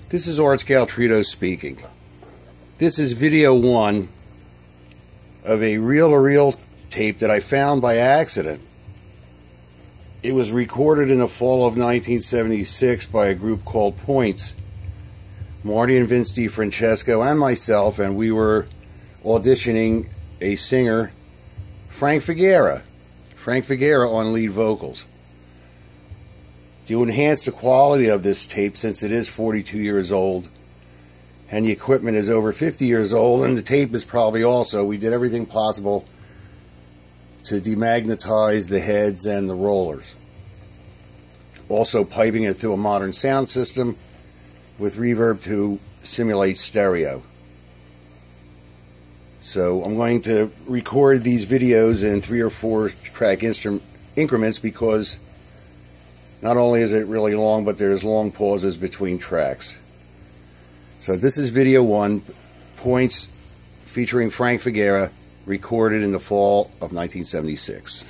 This is Art Scaltrito speaking. This is video 1 of a reel-to-reel tape that I found by accident. It was recorded in the fall of 1976 by a group called Points. Marty and Vince DeFrancesco and myself, and we were auditioning a singer, Frank Fighera on lead vocals. To enhance the quality of this tape, since it is 42 years old and the equipment is over 50 years old and the tape is probably also, we did everything possible to demagnetize the heads and the rollers. Also piping it through a modern sound system with reverb to simulate stereo. So I'm going to record these videos in 3 or 4 track increments, because not only is it really long, but there's long pauses between tracks. So this is video 1, Points, featuring Frank Fighera, recorded in the fall of 1976.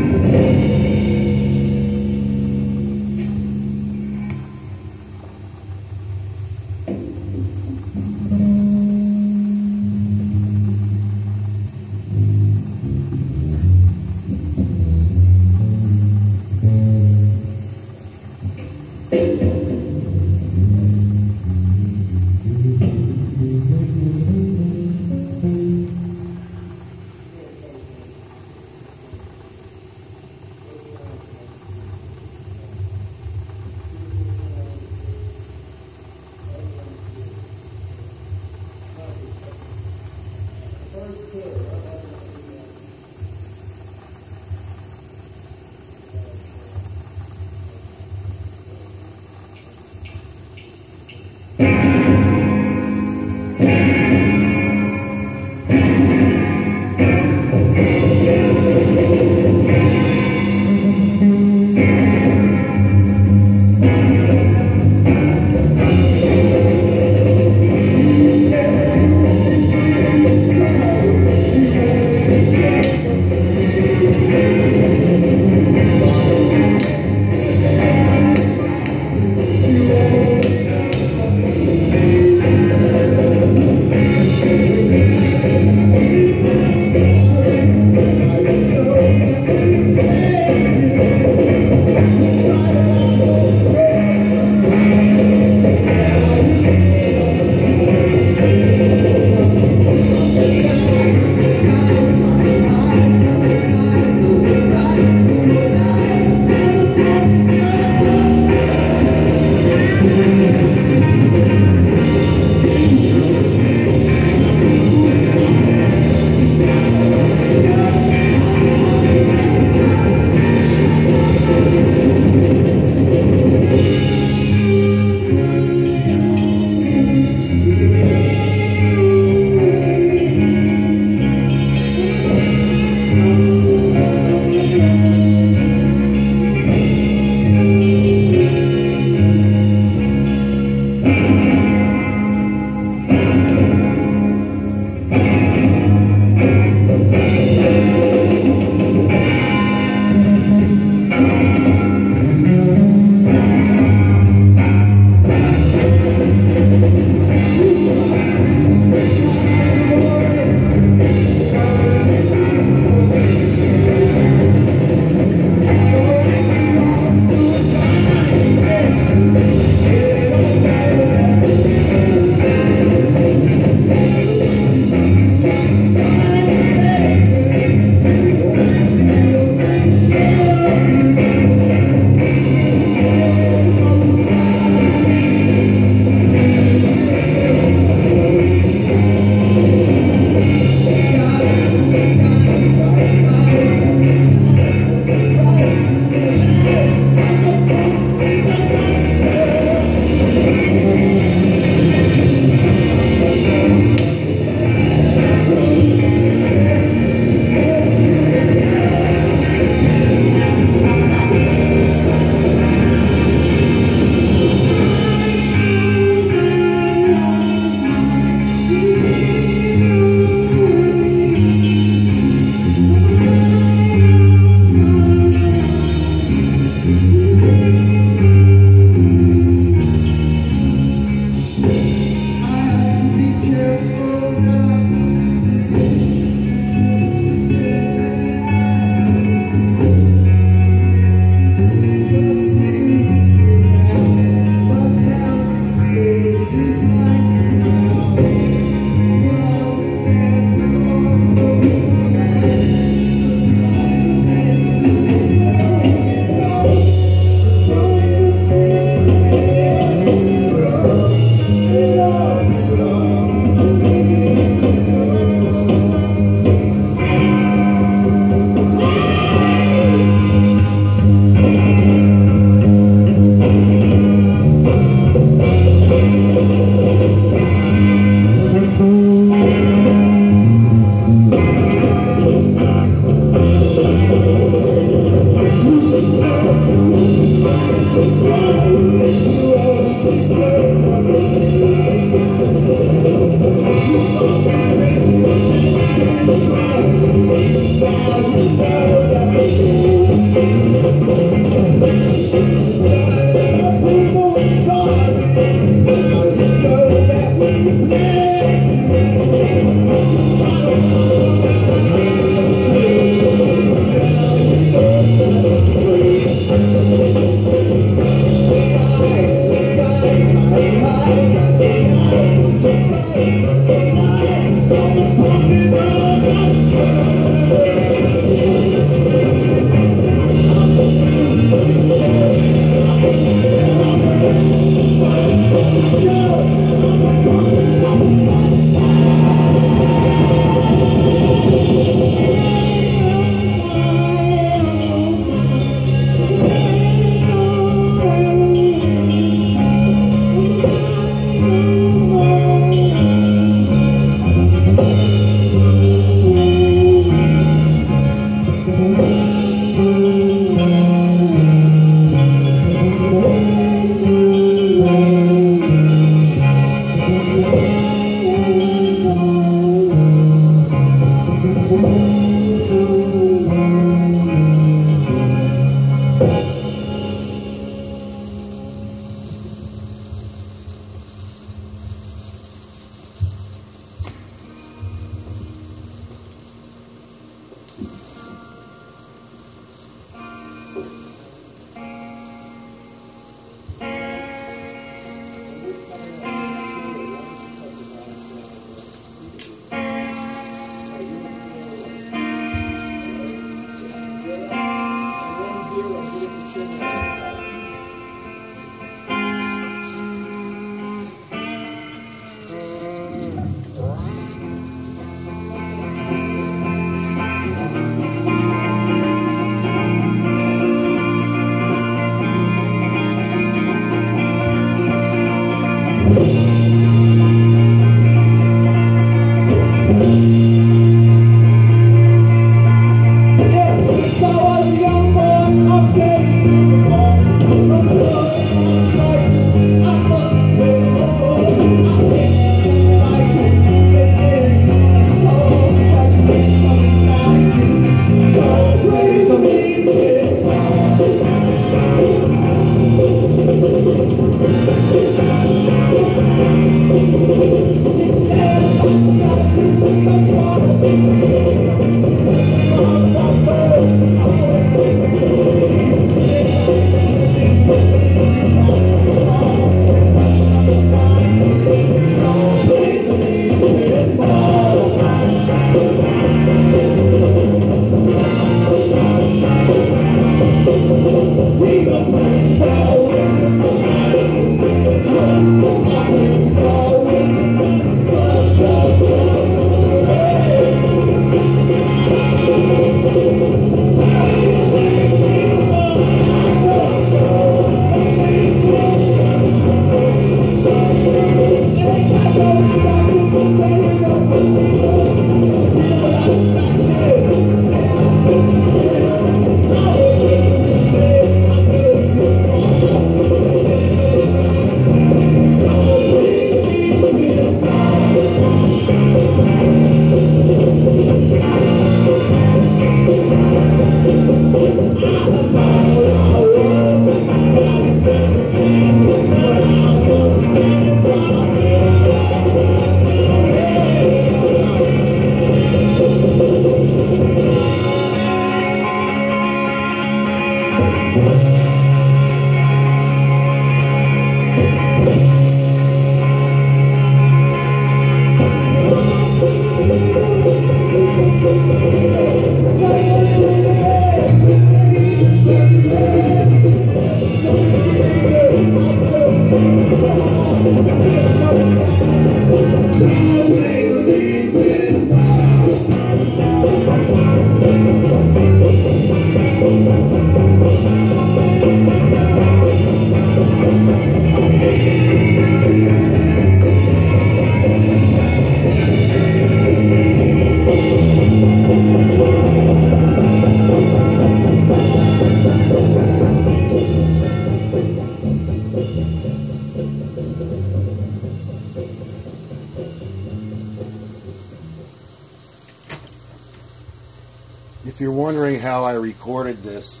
wondering how I recorded this,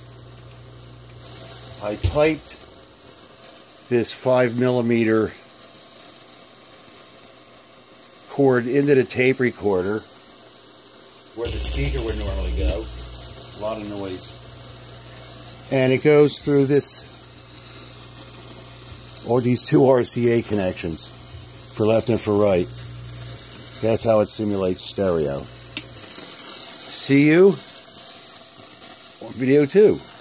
I piped this 5mm cord into the tape recorder where the speaker would normally go. A lot of noise. And it goes through this, or these two RCA connections for left and for right. That's how it simulates stereo. See you on video 2.